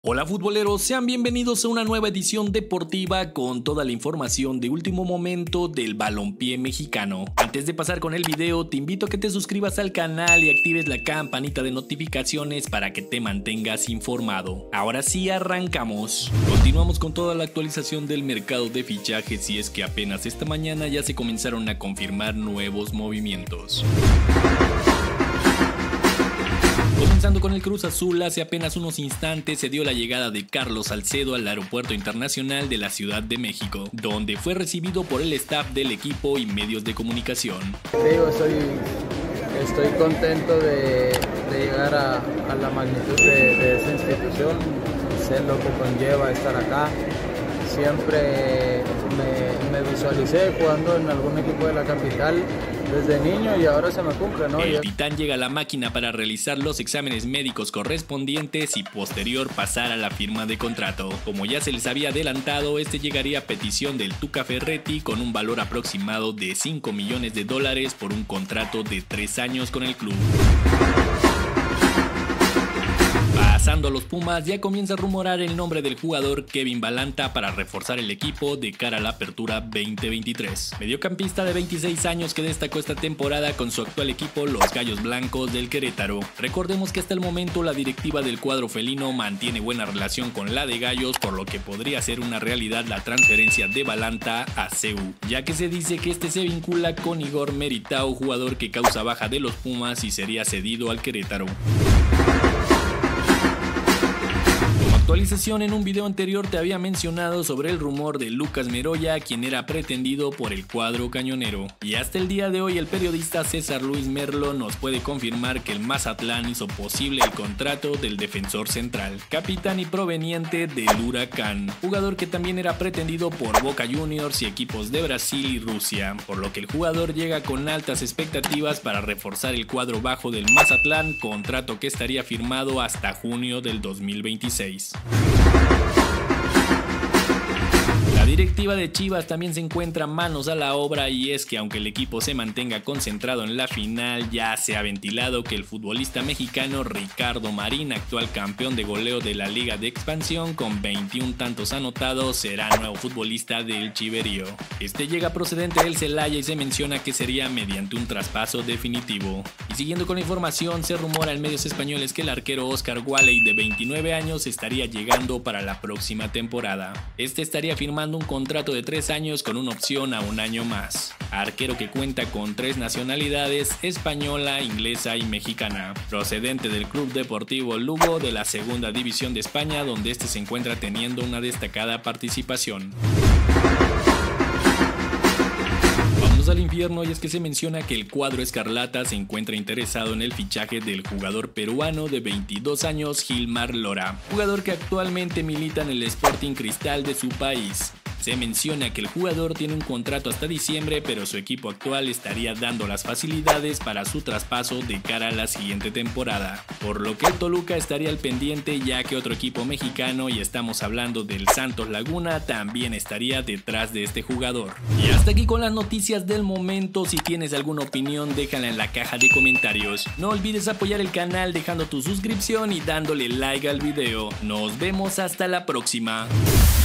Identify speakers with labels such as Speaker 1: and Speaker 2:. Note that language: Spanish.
Speaker 1: Hola futboleros, sean bienvenidos a una nueva edición deportiva con toda la información de último momento del balompié mexicano. Antes de pasar con el video, te invito a que te suscribas al canal y actives la campanita de notificaciones para que te mantengas informado. Ahora sí, arrancamos. Continuamos con toda la actualización del mercado de fichajes y es que apenas esta mañana ya se comenzaron a confirmar nuevos movimientos. Comenzando con el Cruz Azul, hace apenas unos instantes se dio la llegada de Carlos Salcedo al Aeropuerto Internacional de la Ciudad de México, donde fue recibido por el staff del equipo y medios de comunicación.
Speaker 2: Estoy contento de llegar a la magnitud de esa institución, sé lo que conlleva estar acá. Siempre me visualicé jugando en algún equipo de la capital desde niño y ahora se me cumple, ¿no?
Speaker 1: El Titán llega a la máquina para realizar los exámenes médicos correspondientes y posterior pasar a la firma de contrato. Como ya se les había adelantado, este llegaría a petición del Tuca Ferretti con un valor aproximado de $5 millones por un contrato de 3 años con el club. Pasando a los Pumas, ya comienza a rumorar el nombre del jugador Kevin Balanta para reforzar el equipo de cara a la apertura 2023. Mediocampista de 26 años que destacó esta temporada con su actual equipo, los Gallos Blancos del Querétaro. Recordemos que hasta el momento la directiva del cuadro felino mantiene buena relación con la de Gallos, por lo que podría ser una realidad la transferencia de Balanta a CU, ya que se dice que este se vincula con Igor Meritao, jugador que causa baja de los Pumas y sería cedido al Querétaro. Actualización: en un video anterior te había mencionado sobre el rumor de Lucas Meroya, quien era pretendido por el cuadro cañonero. Y hasta el día de hoy el periodista César Luis Merlo nos puede confirmar que el Mazatlán hizo posible el contrato del defensor central, capitán y proveniente del Huracán, jugador que también era pretendido por Boca Juniors y equipos de Brasil y Rusia, por lo que el jugador llega con altas expectativas para reforzar el cuadro bajo del Mazatlán, contrato que estaría firmado hasta junio del 2026. La directiva de Chivas también se encuentra manos a la obra y es que aunque el equipo se mantenga concentrado en la final, ya se ha ventilado que el futbolista mexicano Ricardo Marín, actual campeón de goleo de la Liga de Expansión con 21 tantos anotados, será nuevo futbolista del Chiverío. Este llega procedente del Celaya y se menciona que sería mediante un traspaso definitivo. Y siguiendo con la información, se rumora en medios españoles que el arquero Oscar Walley, de 29 años, estaría llegando para la próxima temporada. Este estaría firmando un contrato de 3 años con una opción a 1 año más. Arquero que cuenta con 3 nacionalidades: española, inglesa y mexicana, procedente del Club Deportivo Lugo de la segunda división de España, donde este se encuentra teniendo una destacada participación. Al infierno, y es que se menciona que el cuadro escarlata se encuentra interesado en el fichaje del jugador peruano de 22 años Gilmar Lora, jugador que actualmente milita en el Sporting Cristal de su país. Se menciona que el jugador tiene un contrato hasta diciembre, pero su equipo actual estaría dando las facilidades para su traspaso de cara a la siguiente temporada, por lo que el Toluca estaría al pendiente, ya que otro equipo mexicano, y estamos hablando del Santos Laguna, también estaría detrás de este jugador. Y hasta aquí con las noticias del momento. Si tienes alguna opinión, déjala en la caja de comentarios. No olvides apoyar el canal dejando tu suscripción y dándole like al video. Nos vemos hasta la próxima.